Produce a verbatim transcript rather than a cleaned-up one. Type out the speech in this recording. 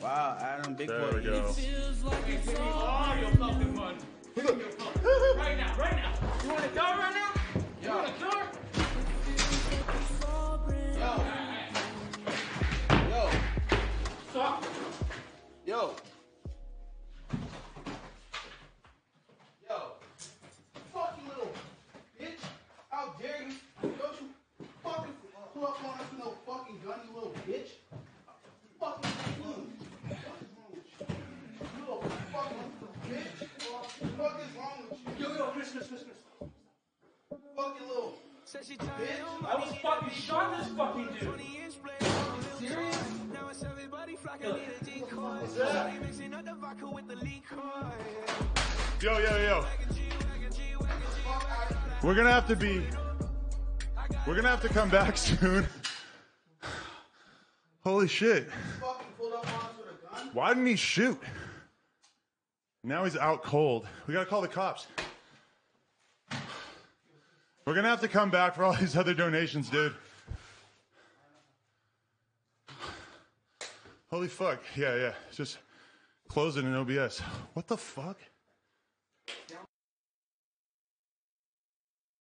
Wow, Adam, big there boy. we go. Like give me all your fucking money. Give me your fucking right now, right now. You want a car right now? You Yo. want a car? Yo. Yo. Stop. Yo. Yo. Fuck you, little bitch. How dare you? Don't you fucking pull up on us with no fucking gun, you little bitch. Fucking you. What is wrong with you? You little fucking bitch. What is wrong with you? Yo, yo, Chris, Chris, Chris, Chris. Fucking little bitch. I was fucking shot this fucking dude. Serious? What's that? Yo, yo, yo. We're gonna have to be. We're gonna have to come back soon. Holy shit. Fucking pulled up on us with a gun? Why didn't he shoot? Now he's out cold. We gotta call the cops. We're gonna have to come back for all these other donations, dude. Holy fuck. Yeah, yeah. Just close it in O B S. What the fuck? Yeah,